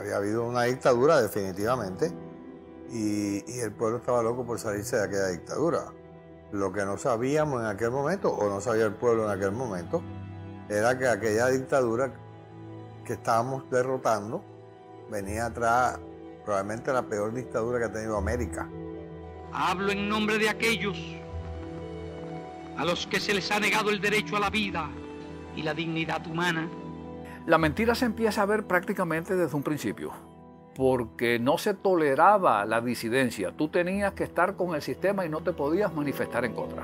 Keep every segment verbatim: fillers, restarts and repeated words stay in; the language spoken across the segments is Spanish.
había habido una dictadura definitivamente y, y el pueblo estaba loco por salirse de aquella dictadura. Lo que no sabíamos en aquel momento, o no sabía el pueblo en aquel momento, era que aquella dictadura que estábamos derrotando venía atrás probablemente la peor dictadura que ha tenido América. Hablo en nombre de aquellos a los que se les ha negado el derecho a la vida y la dignidad humana. La mentira se empieza a ver prácticamente desde un principio, porque no se toleraba la disidencia. Tú tenías que estar con el sistema y no te podías manifestar en contra.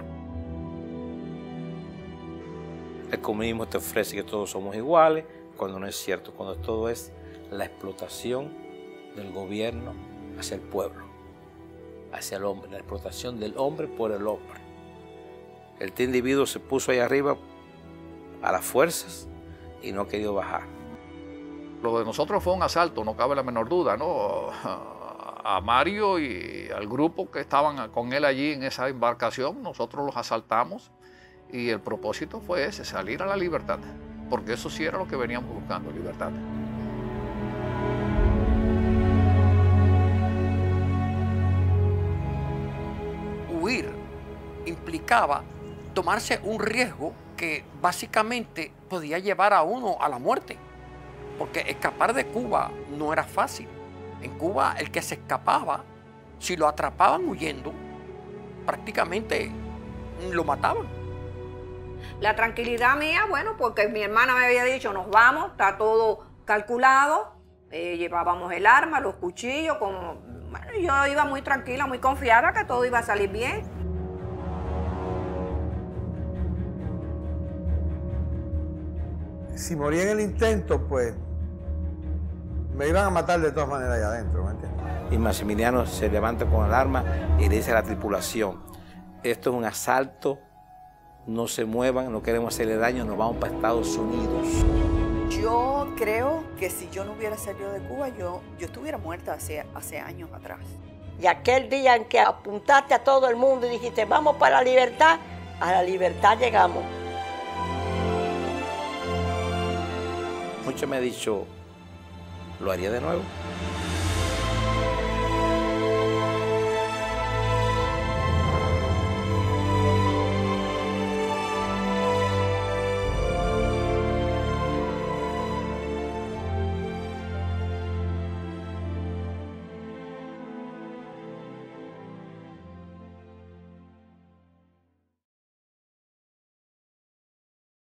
El comunismo te ofrece que todos somos iguales, cuando no es cierto, cuando todo es la explotación del gobierno hacia el pueblo, hacia el hombre, la explotación del hombre por el hombre. Este individuo se puso ahí arriba a las fuerzas y no ha querido bajar. Lo de nosotros fue un asalto, no cabe la menor duda, ¿no? A Mario y al grupo que estaban con él allí en esa embarcación, nosotros los asaltamos y el propósito fue ese, salir a la libertad, porque eso sí era lo que veníamos buscando, libertad. Huir implicaba tomarse un riesgo que básicamente podía llevar a uno a la muerte, porque escapar de Cuba no era fácil. En Cuba el que se escapaba, si lo atrapaban huyendo, prácticamente lo mataban. La tranquilidad mía, bueno, porque mi hermana me había dicho, nos vamos, está todo calculado, eh, llevábamos el arma, los cuchillos, como, bueno, yo iba muy tranquila, muy confiada que todo iba a salir bien. Si moría en el intento, pues me iban a matar de todas maneras allá adentro, ¿me entiendes? Y Maximiliano se levanta con el arma y le dice a la tripulación, esto es un asalto, no se muevan, no queremos hacerle daño, nos vamos para Estados Unidos. Yo creo que si yo no hubiera salido de Cuba, yo, yo estuviera muerta hace, hace años atrás. Y aquel día en que apuntaste a todo el mundo y dijiste, vamos para la libertad, a la libertad llegamos. Mucho me ha dicho, ¿lo haría de nuevo?